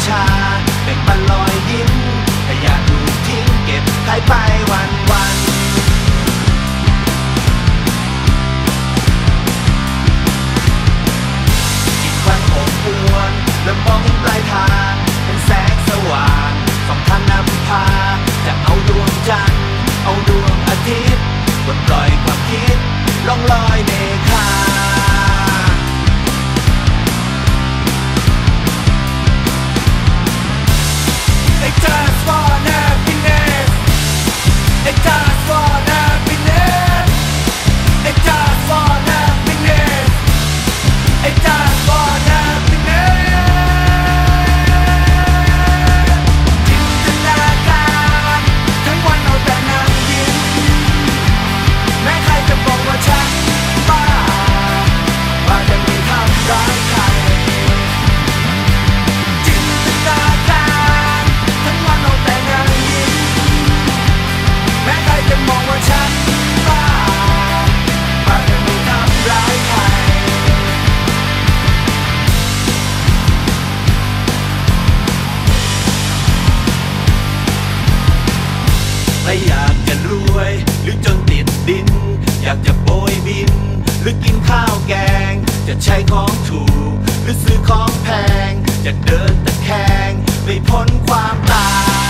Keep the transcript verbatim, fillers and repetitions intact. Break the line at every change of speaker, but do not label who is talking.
ชาแบ่งปันรอยยิ้มขยะถูกทิ้งเก็บขายไปวันวันจิตควันอบอวนและมองเห็นปลายทางเป็นแสงสว่างสองทางนำพาจะเอาดวงจันทร์เอาดวงอาทิตย์ปลดปล่อยความคิดล่องลอยเนคาIt does for happiness. It does for happiness. It does for happiness. It does for happiness. จินตนาการทั้งวันเอาแต่นั่งยิ้มแม้ใครจะบอกว่าฉันบ้าว่าจะไม่ทำร้ายใครจินตนาการทั้งวันเอาแต่นั่งยิ้มแม้ใครจะมองว่าฉันบ้าว่าจะไม่ทำร้ายใครไม่อยากจะรวยหรือจนติดดินอยากจะโบยบินหรือกินข้าวแกงจะใช้ของถูกหรือซื้อของแพงจะเดินตะแคงไม่พ้นความตาย